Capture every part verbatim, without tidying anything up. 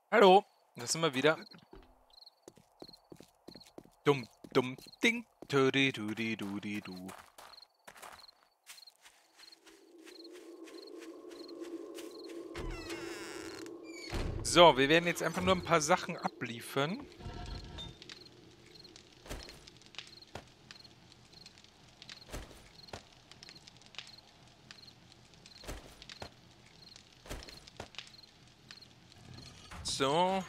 Hallo, da sind wir wieder. Dumm, dumm, ding, tödi, dudi, dudi, du. So, wir werden jetzt einfach nur ein paar Sachen abliefern. So.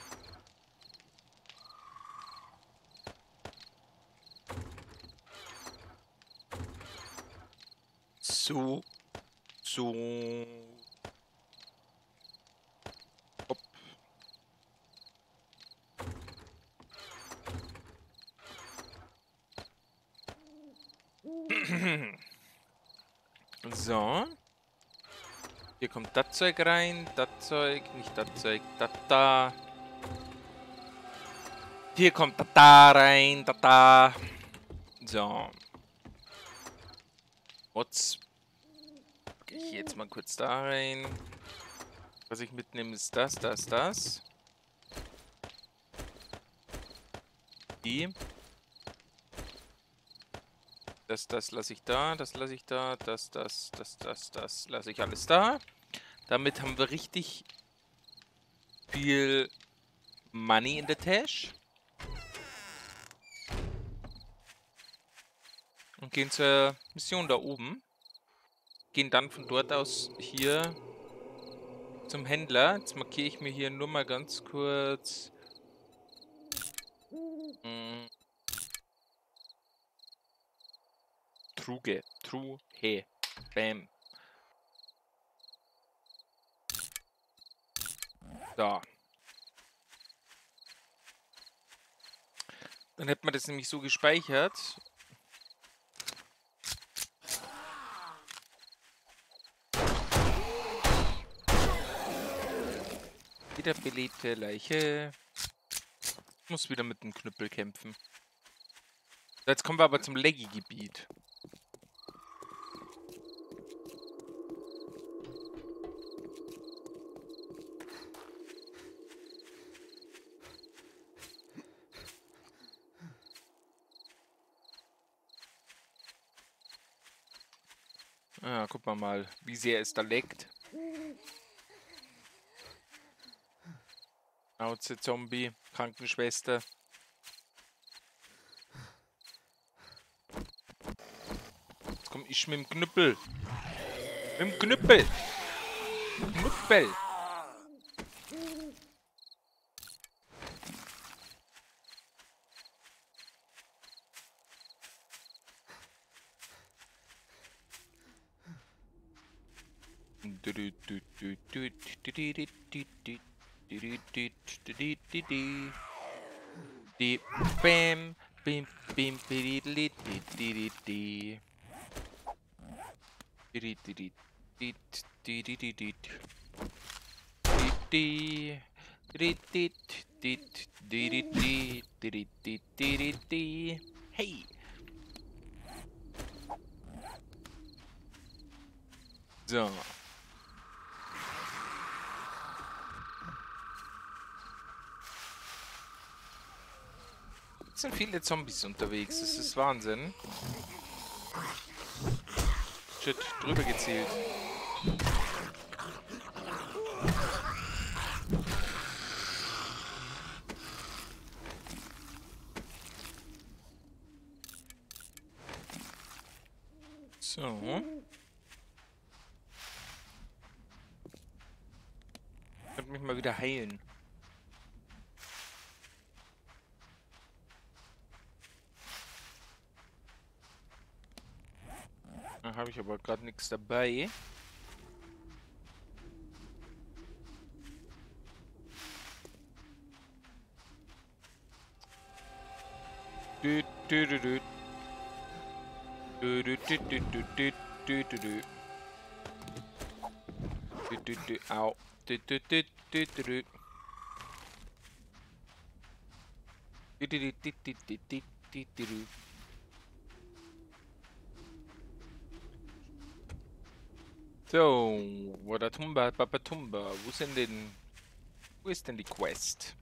So. So. Hopp. So. Hier kommt das Zeug rein, das Zeug, nicht das Zeug, das da. Hier kommt das da rein, das da. So. What's... Gehe ich jetzt mal kurz da rein. Was ich mitnehme ist das, das, das. Die. Das, das lasse ich da, das lasse ich da, das, das, das, das, das lasse ich alles da. Damit haben wir richtig viel Money in der Tasche. Und gehen zur Mission da oben. Gehen dann von dort aus hier zum Händler. Jetzt markiere ich mir hier nur mal ganz kurz. Hm, Truge. Truhe. Bam. Da. Dann hätte man das nämlich so gespeichert. Wieder belebte Leiche. Ich muss wieder mit dem Knüppel kämpfen. Jetzt kommen wir aber zum Leggy-Gebiet. Ah, guck mal mal, wie sehr es da leckt. Schnauze, Zombie, Krankenschwester. Jetzt komm ich mit dem Knüppel. Mit dem Knüppel. Knüppel. Die Bam, bim, bim, bididli, didididi. Didididi, didididi. Didi, dididid, didididi, didididi. Hey! So. Es sind viele Zombies unterwegs, das ist Wahnsinn. Shit, drüber gezielt. So. Ich könnte mich mal wieder heilen. Da habe ich aber gerade nichts dabei. Du, du, du, du. Du, du, du, du, du, du, du, du, du. Du, du, du, au. Du, du, du, du, du, du. Du, du, du, du, du, du, du, du, du, du. So, Wadatumba, Babatumba, wo sind denn... Wo ist denn die Quest?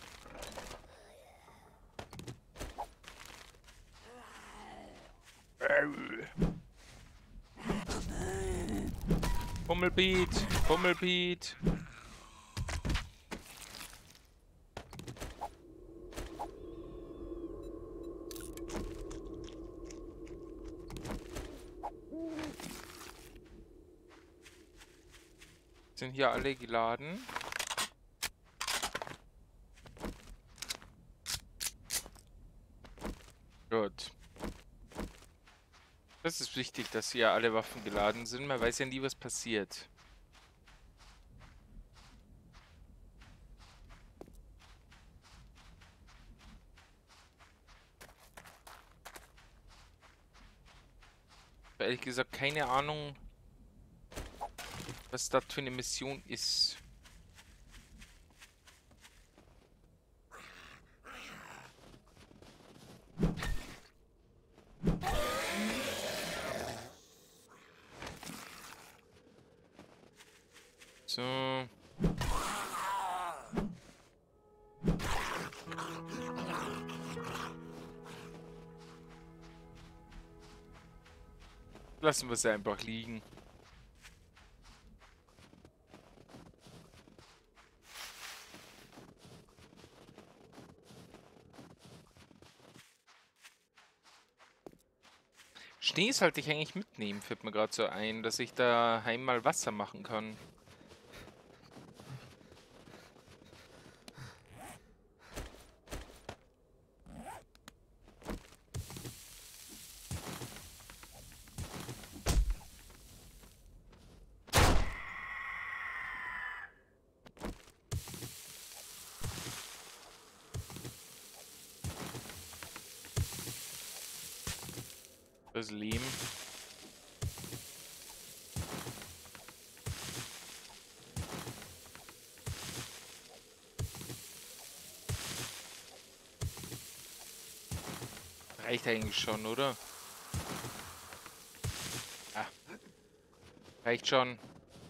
Bummelbeat, Bummelbeat. Sind hier alle geladen? Gut. Das ist wichtig, dass hier alle Waffen geladen sind. Man weiß ja nie, was passiert. Ehrlich gesagt, keine Ahnung, was das für eine Mission ist. So. Lassen wir sie einfach liegen. Schnee sollte ich eigentlich mitnehmen, fällt mir gerade so ein, dass ich daheim mal Wasser machen kann. Das Lehm. Reicht eigentlich schon, oder? Ja. Reicht schon.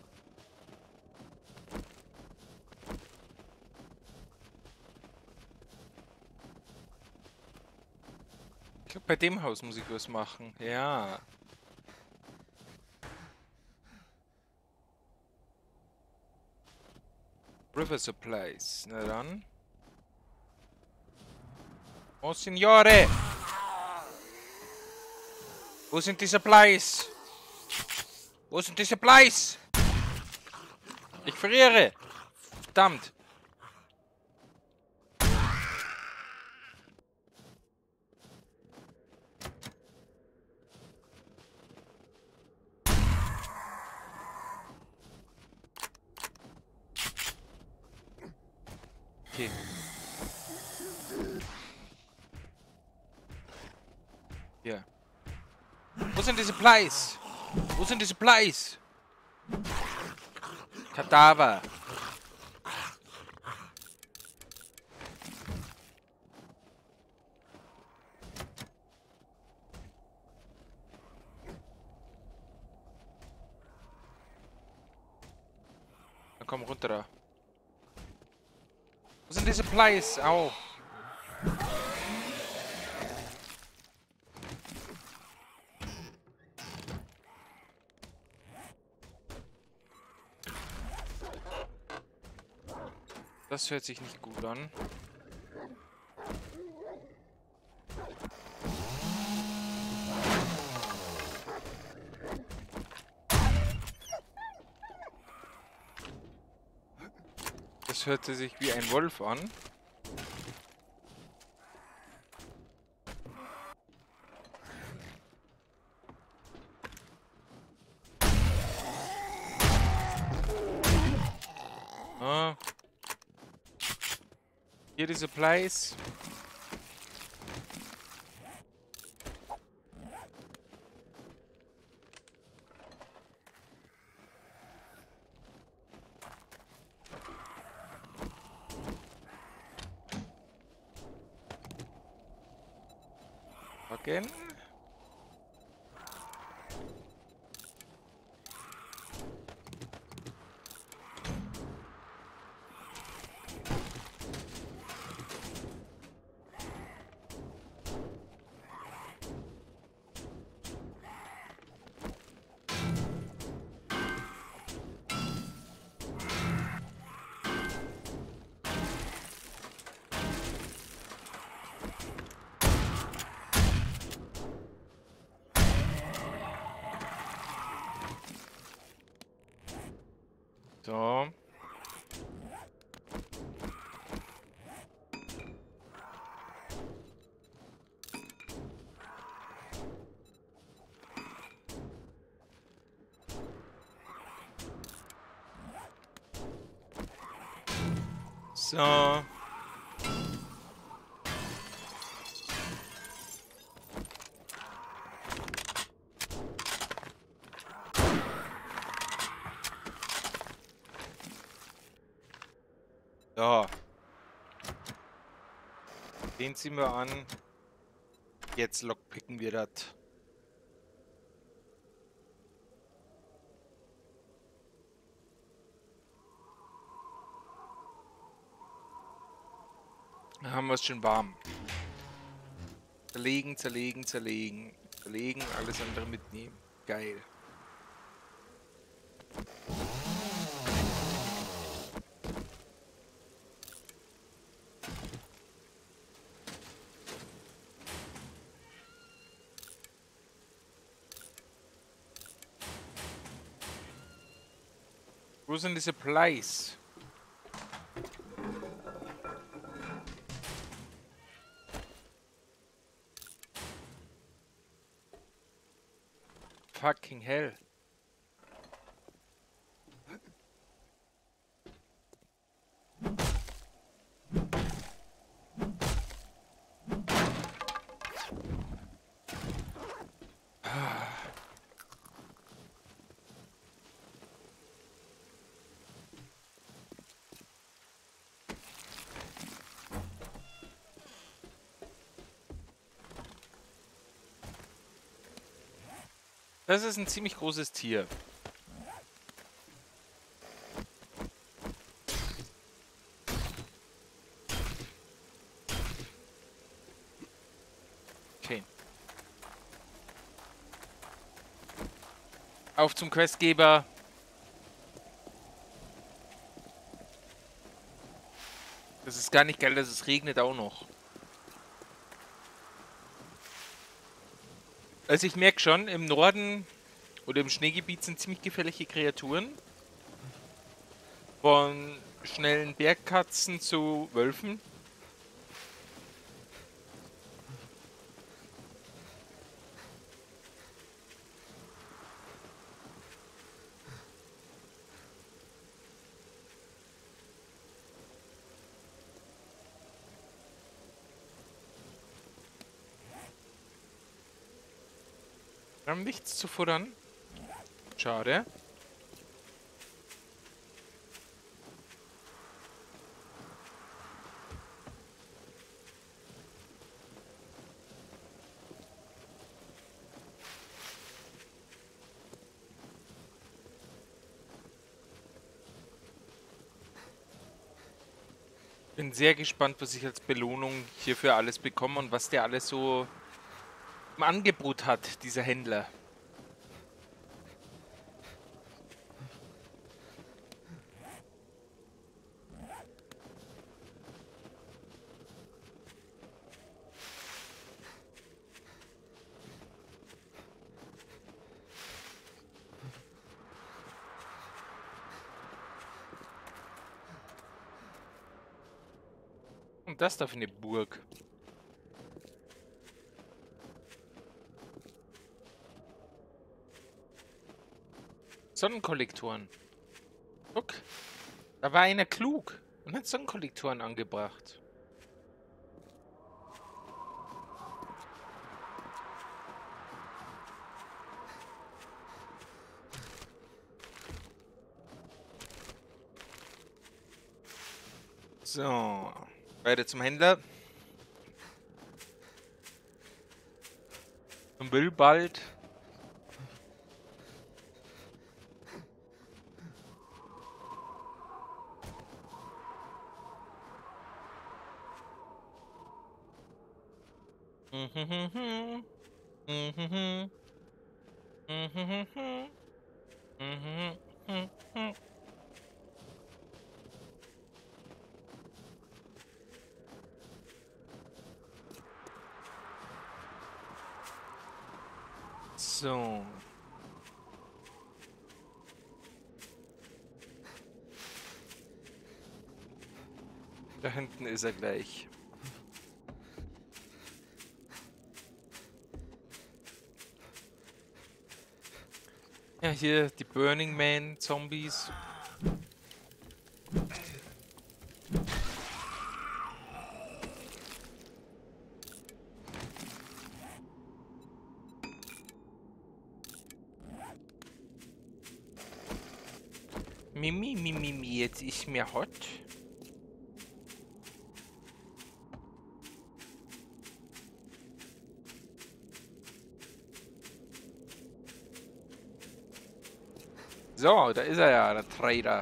Ich glaube, bei dem Haus muss ich was machen. Ja. River Supplies. Na dann. Oh, Signore! Wo sind die Supplies? Wo sind die Supplies? Ich friere! Verdammt! Okay. Hier. Wo sind die Supplies? Wo sind die Supplies? Kadaver. Na komm runter da. Wo sind die Supplies? Au. Das hört sich nicht gut an. Das hörte sich wie ein Wolf an. Ah. Hier die Supplies. Okay. So. Ja. Den ziehen wir an. Jetzt lockpicken wir das. Dann haben wir es schon warm. Zerlegen, zerlegen, zerlegen. Zerlegen, alles andere mitnehmen. Geil. Wo sind die Supplies? Fucking hell. Das ist ein ziemlich großes Tier. Okay. Auf zum Questgeber. Das ist gar nicht geil, dass es regnet auch noch. Also ich merke schon, im Norden oder im Schneegebiet sind ziemlich gefährliche Kreaturen. Von schnellen Bergkatzen zu Wölfen. Wir haben nichts zu futtern. Schade. Bin sehr gespannt, was ich als Belohnung hierfür alles bekomme und was der alles so im Angebot hat, dieser Händler. Und das da für eine Burg. Sonnenkollektoren. Guck, da war einer klug und hat Sonnenkollektoren angebracht. So, weiter zum Händler. Und will bald. Mhm. Mhm. Mhm. Mhm. So. Da hinten ist er gleich. Ja, hier die Burning Man Zombies. Mimi, Mimi, Mimi, jetzt ist mir hot. So, da ist er ja, der Trader.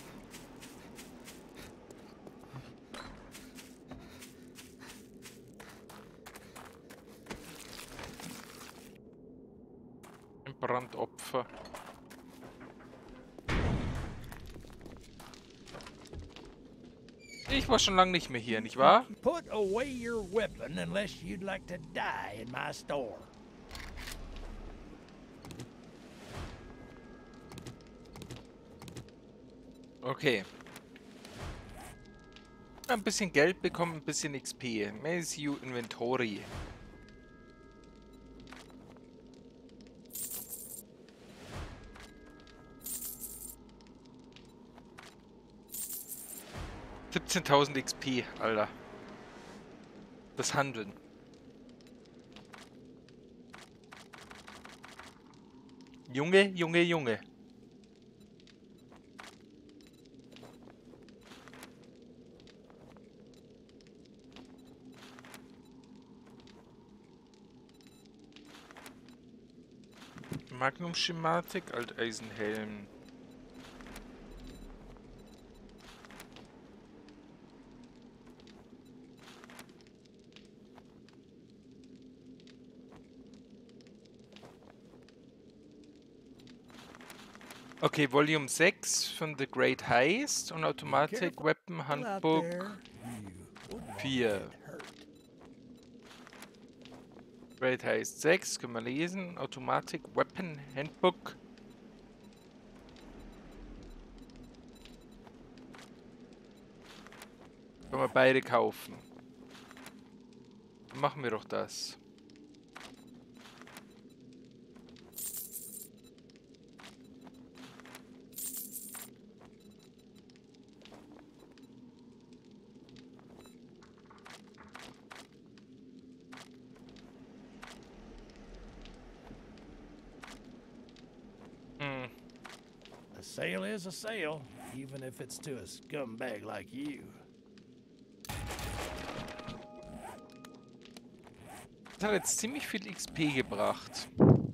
Ein Brandopfer. Ich war schon lange nicht mehr hier, nicht wahr? Put away your weapon unless you'd like to die in my store. Okay. Ein bisschen Geld bekommen, ein bisschen X P. Maze You Inventory. siebzehntausend X P, Alter. Das Handeln. Junge, Junge, Junge. Magnum-Schematik, Alteisenhelm. Okay, Volume sechs von The Great Heist und Automatic Weapon Handbook vier. Great Heist sechs, können wir lesen. Automatic Weapon Handbook. Können wir beide kaufen. Dann machen wir doch das. Hm. A sale is a sale, even if it's to a scumbag like you. Das hat jetzt ziemlich viel X P gebracht.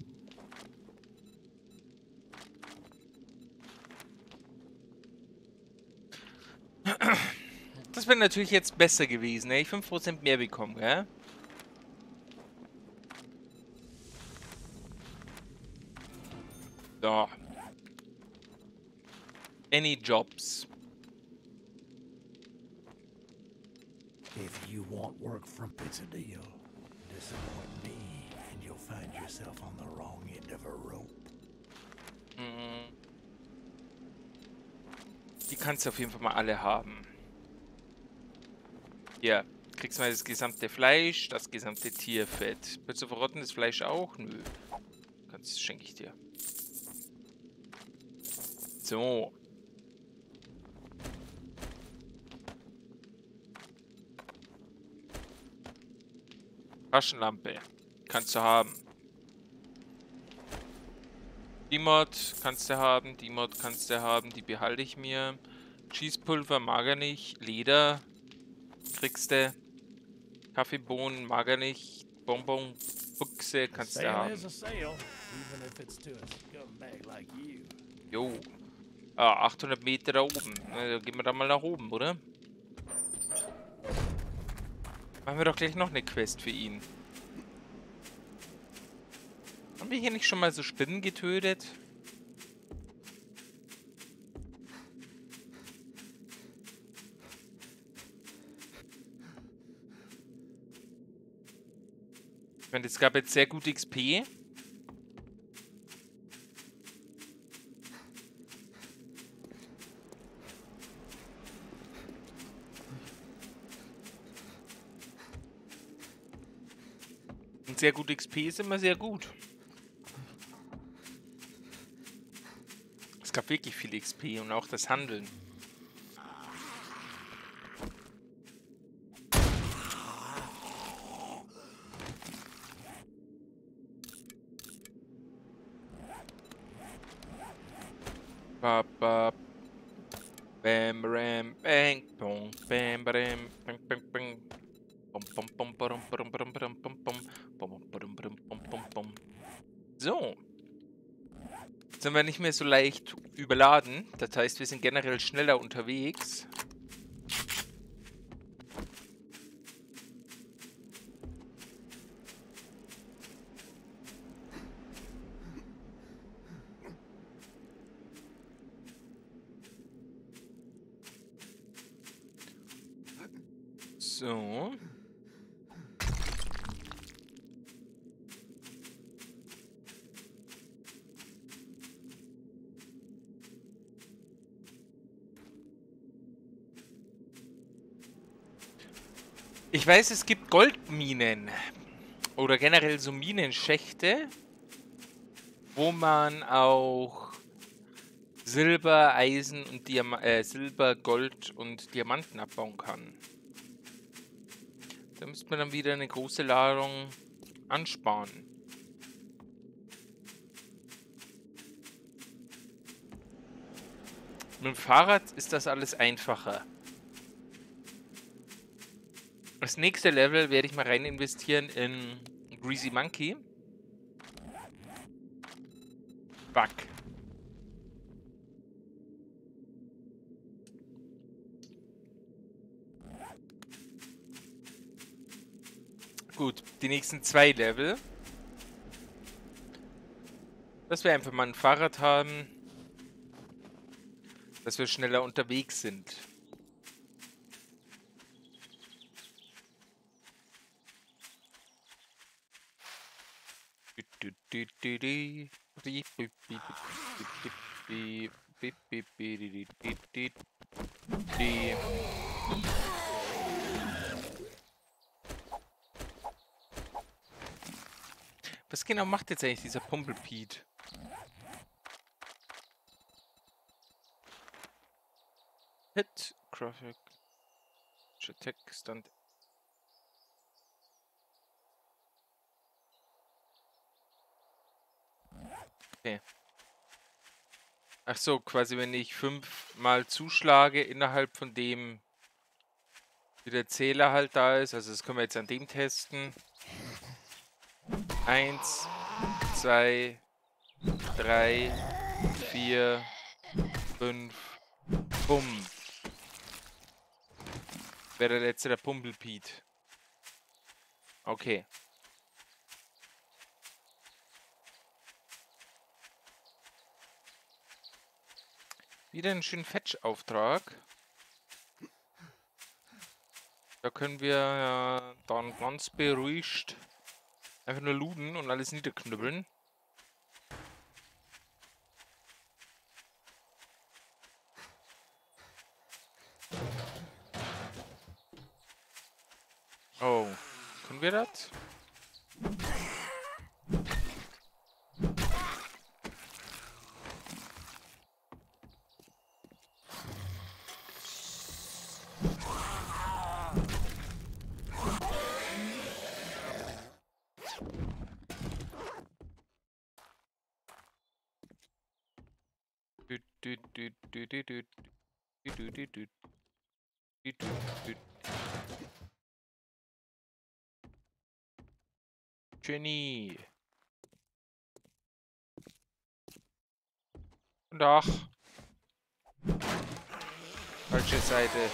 Das wäre natürlich jetzt besser gewesen, ne? Ich fünf Prozent mehr bekommen, gell? So. Any jobs. If you want work from it's a deal. Disappoint me and you'll find yourself on the wrong end of a rope. Mhm. Die kannst du auf jeden Fall mal alle haben. Hier, kriegst mal das gesamte Fleisch, das gesamte Tierfett. Willst du verrottenes Fleisch auch? Nö. Das schenke ich dir. So. Taschenlampe. Kannst du haben. Die Mod kannst du haben. Die Mod kannst du haben. Die behalte ich mir. Schießpulver mag er nicht. Leder kriegst du. Kaffeebohnen mag er nicht. Bonbon, Buchse kannst du haben. Jo. Ah, achthundert Meter da oben. Na, gehen wir da mal nach oben, oder? Machen wir doch gleich noch eine Quest für ihn. Haben wir hier nicht schon mal so Spinnen getötet? Ich meine, es gab jetzt sehr gut X P. Und sehr gut X P ist immer sehr gut. Es gab wirklich viel X P und auch das Handeln. Bap, bap. bam, ram, bang, bong, bam, bam, bang, bang, bang. Bum, bum, bum, badum, badum, badum, badum, bum, bum, bum, badum, badum, bum, bum, bum. So. Jetzt sind wir nicht mehr so leicht überladen. Das heißt, wir sind generell schneller unterwegs. So. Ich weiß, es gibt Goldminen oder generell so Minenschächte, wo man auch Silber, Eisen und Diama äh, Silber, Gold und Diamanten abbauen kann. Da müsste man dann wieder eine große Ladung ansparen. Mit dem Fahrrad ist das alles einfacher. Das nächste Level werde ich mal rein investieren in Greasy Monkey. Bug. Gut, die nächsten zwei Level. Dass wir einfach mal ein Fahrrad haben. Dass wir schneller unterwegs sind. Was genau macht jetzt eigentlich dieser Pumpelpete? Hit, Graphic, Attack, Stunt. Okay. Ach so, quasi wenn ich fünfmal zuschlage innerhalb von dem, wie der Zähler halt da ist. Also das können wir jetzt an dem testen. Eins, zwei, drei, vier, fünf, bumm. Wäre der letzte der Pumpelpete. Okay. Wieder einen schönen Fetch-Auftrag. Da können wir ja dann ganz beruhigt einfach nur looten und alles niederknüppeln. Oh, können wir das? Jenny. Und ach. Falsche Seite.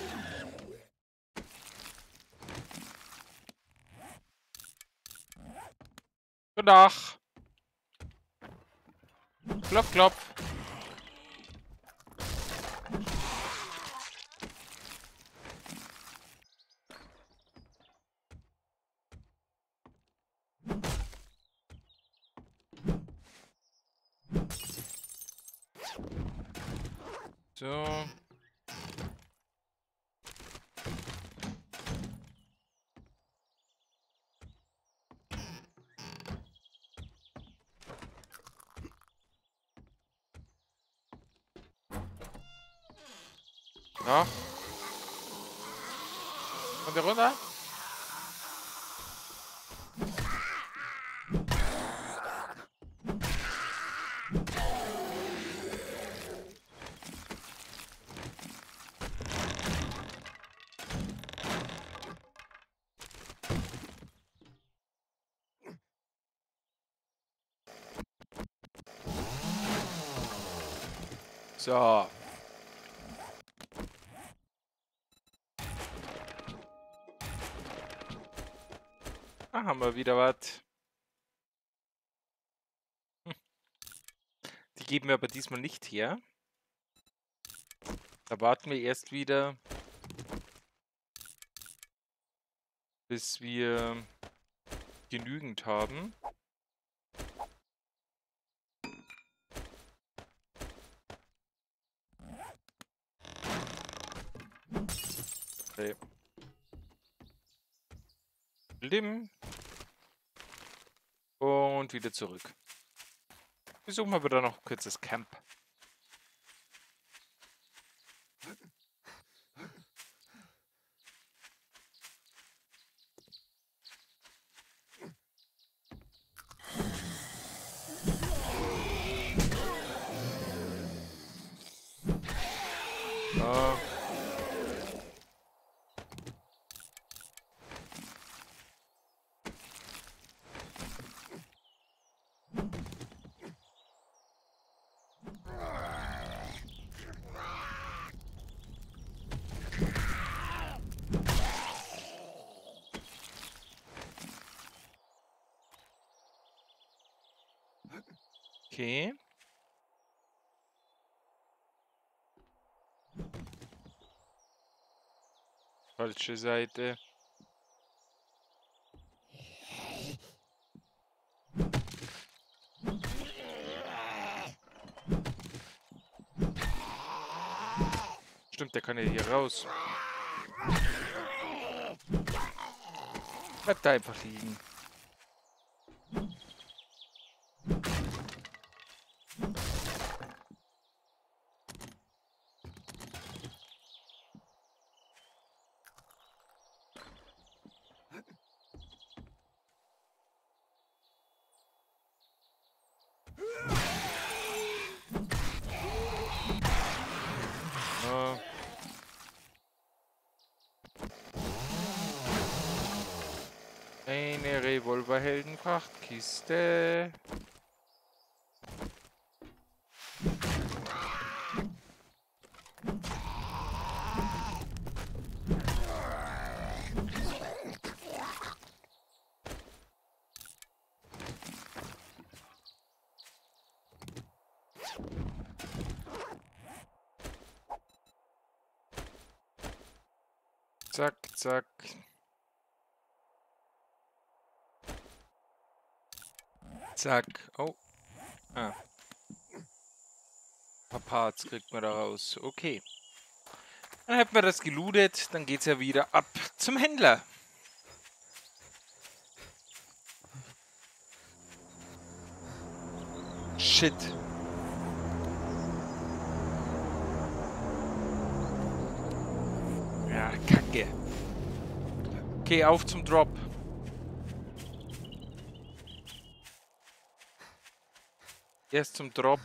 Und ach. Klopf, klopf. So. Ja. Kommt der runter? So. Da haben wir wieder was. Hm. Die geben wir aber diesmal nicht her. Da warten wir erst wieder, bis wir genügend haben. Okay. Lim. Und wieder zurück. Wir suchen mal wieder noch ein kurzes Camp. So. Okay. Falsche Seite. Stimmt, der kann ja hier raus. Bleibt da einfach liegen. So. Eine Revolverheldenprachtkiste. Zack, zack. Zack. Oh. Ah. Ein paar Parts kriegt man da raus. Okay. Dann hätten wir das gelootet. Dann geht's ja wieder ab zum Händler. Shit. Ja, Kacke. Okay, auf zum Drop. Erst zum Drop.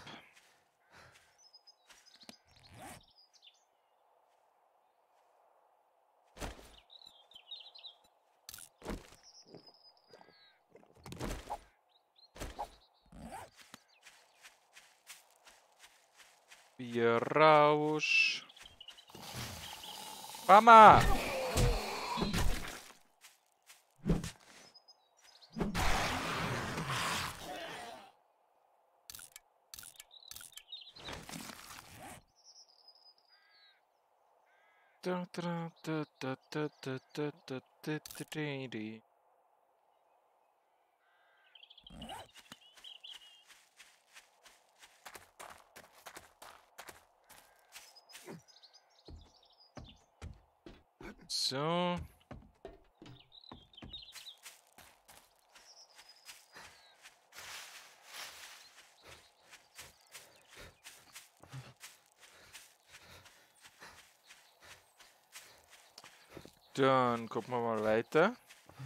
Wir Rausch. Mama! Da, da, da, da, da, da, da, da, da, da, da. So. Dann gucken wir mal weiter.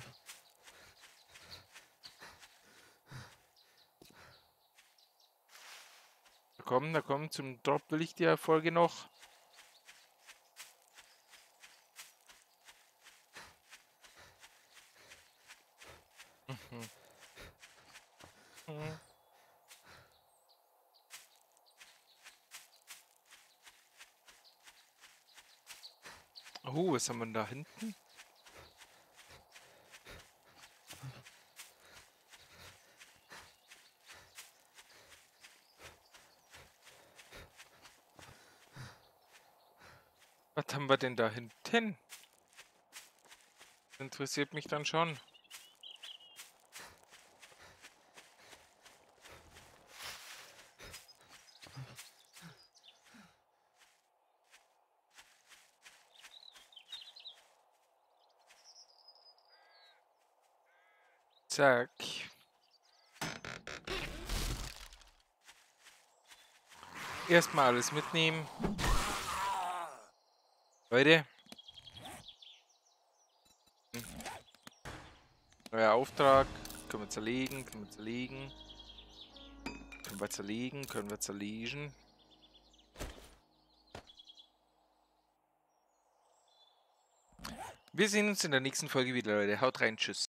Komm, da komm, zum Drop will ich die Erfolge noch. Mhm. Mhm. Oh, was haben wir denn da hinten? Was haben wir denn da hinten? Interessiert mich dann schon. Zack. Erstmal alles mitnehmen. Leute. Hm. Neuer Auftrag. Können wir zerlegen, können wir zerlegen. Können wir zerlegen, können wir zerlegen. Wir sehen uns in der nächsten Folge wieder, Leute. Haut rein, tschüss.